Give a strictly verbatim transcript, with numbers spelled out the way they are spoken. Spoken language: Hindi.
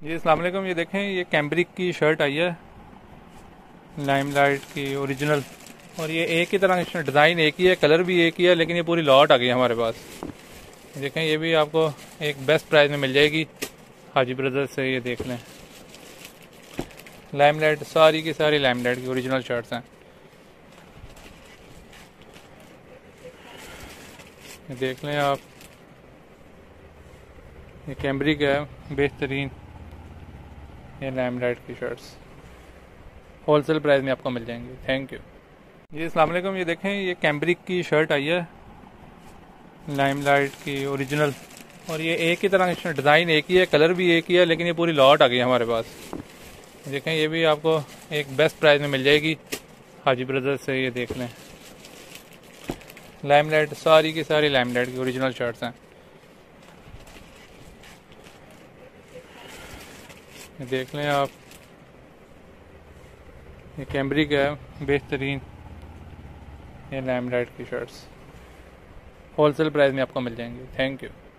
जी अस्सलाम वालेकुम। ये देखें, ये कैम्ब्रिक की शर्ट आई है लाइमलाइट की ओरिजिनल। और ये एक ही तरह का डिज़ाइन एक ही है, कलर भी एक ही है, लेकिन ये पूरी लॉट आ गई है हमारे पास। देखें, ये भी आपको एक बेस्ट प्राइस में मिल जाएगी हाजी ब्रदर्स से। ये देख लें, लाइमलाइट सारी की सारी लाइमलाइट की ओरिजिनल शर्ट्स हैं। ये देख लें आप, ये कैम्ब्रिक है बेहतरीन। ये लाइमलाइट की शर्ट्स होलसेल प्राइस में आपको मिल जाएंगी। थैंक यू जी अस्सलाम वालेकुम। ये देखें, ये कैम्ब्रिक की शर्ट आई है लाइमलाइट की ओरिजिनल। और ये एक ही तरह का डिज़ाइन एक ही है, कलर भी एक ही है, लेकिन ये पूरी लॉट आ गई है हमारे पास। देखें, ये भी आपको एक बेस्ट प्राइस में मिल जाएगी हाजी ब्रदर्स से। ये देख लें, लाइमलाइट सारी की सारी लाइमलाइट की ओरिजिनल शर्ट्स हैं। ये देख लें आप, ये कैम्ब्रिक है बेहतरीन। ये लाइमलाइट की शर्ट्स होलसेल प्राइस में आपको मिल जाएंगी। Thank you.